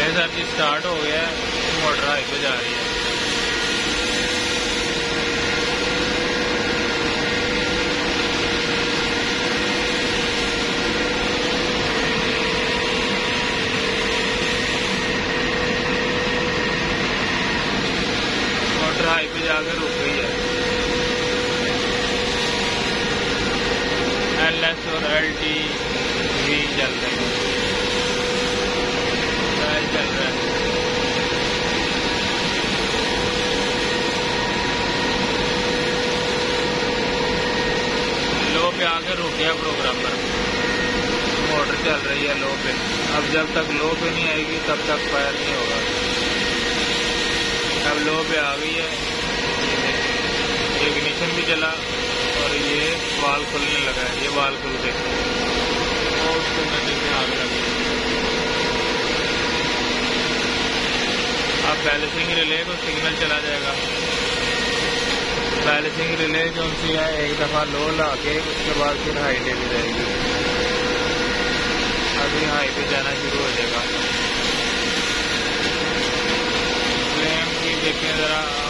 Sir जी start हो गया है, मोटर हाई पे जा रही है। मोटर हाई पे जाकर रुक गई है। LS और LT भी चल रही है, चल रहा है। लो पे आकर रुक गया प्रोग्रामर, मोटर चल रही है लो पे। अब जब तक लो पे नहीं आएगी तब तक फायर नहीं होगा। अब लो पे आ गई है, इग्निशन भी चला और ये वाल खुलने लगा है। ये वाल खुल गए और उसको नदी में आग लगी। अब बैलेंसिंग रिले को सिग्नल चला जाएगा। बैलेंसिंग रिले जो सी है एक दफ़ा लो ला के उसके बाद फिर हाई लेके जाएगी। अभी हाई पे जाना शुरू हो जाएगा। फ्लेम की देखें ज़रा।